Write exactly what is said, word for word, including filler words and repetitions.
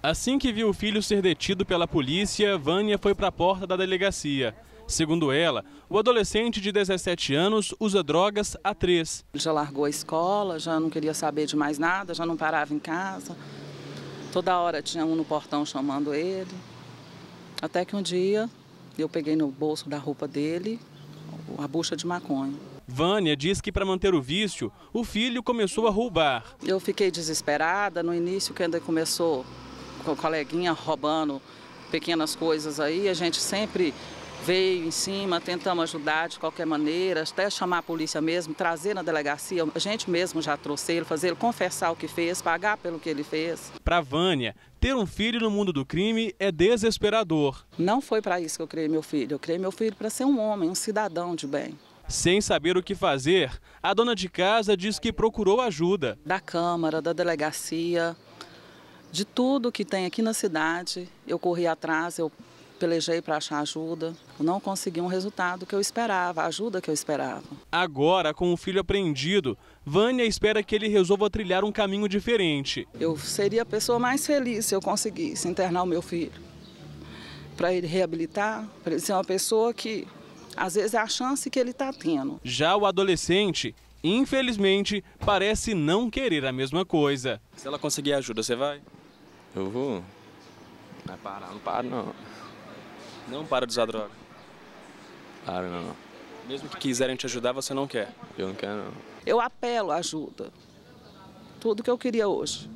Assim que viu o filho ser detido pela polícia, Vânia foi para a porta da delegacia. Segundo ela, o adolescente de dezessete anos usa drogas há três. Ele já largou a escola, já não queria saber de mais nada, já não parava em casa. Toda hora tinha um no portão chamando ele. Até que um dia eu peguei no bolso da roupa dele a bucha de maconha. Vânia diz que para manter o vício, o filho começou a roubar. Eu fiquei desesperada no início, que ainda começou com o coleguinha roubando pequenas coisas aí. A gente sempre veio em cima, tentamos ajudar de qualquer maneira, até chamar a polícia mesmo, trazer na delegacia. A gente mesmo já trouxe ele, fazer ele confessar o que fez, pagar pelo que ele fez. Para Vânia, ter um filho no mundo do crime é desesperador. Não foi para isso que eu criei meu filho. Eu criei meu filho para ser um homem, um cidadão de bem. Sem saber o que fazer, a dona de casa diz que procurou ajuda. Da Câmara, da delegacia, de tudo que tem aqui na cidade, eu corri atrás, eu pelejei para achar ajuda. Eu não consegui um resultado que eu esperava, a ajuda que eu esperava. Agora, com o filho apreendido, Vânia espera que ele resolva trilhar um caminho diferente. Eu seria a pessoa mais feliz se eu conseguisse internar o meu filho. Para ele reabilitar, para ele ser uma pessoa que, às vezes, é a chance que ele está tendo. Já o adolescente, infelizmente, parece não querer a mesma coisa. Se ela conseguir ajuda, você vai? Eu vou. Vai parar, não paro não. Não para de usar droga. Paro não. Mesmo que quiserem te ajudar, você não quer? Eu não quero não. Eu apelo à ajuda. Tudo que eu queria hoje.